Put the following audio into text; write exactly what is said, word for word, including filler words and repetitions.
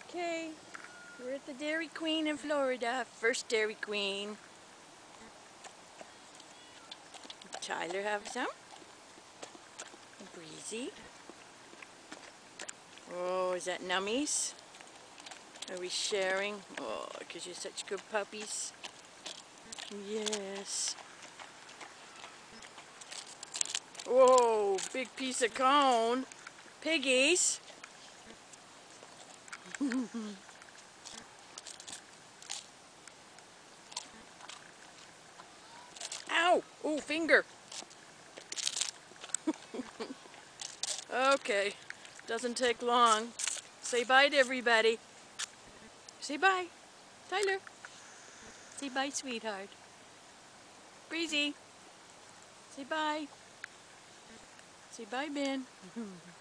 Okay, we're at the Dairy Queen in Florida. First Dairy Queen. Tyler have some? Breezy. Oh, is that nummies? Are we sharing? Oh, because you're such good puppies. Yes. Whoa, big piece of cone. Piggies. Ow! Oh, finger. Okay, doesn't take long. Say bye to everybody. Say bye. Tyler. Say bye, sweetheart. Breezy. Say bye. Say bye, Ben.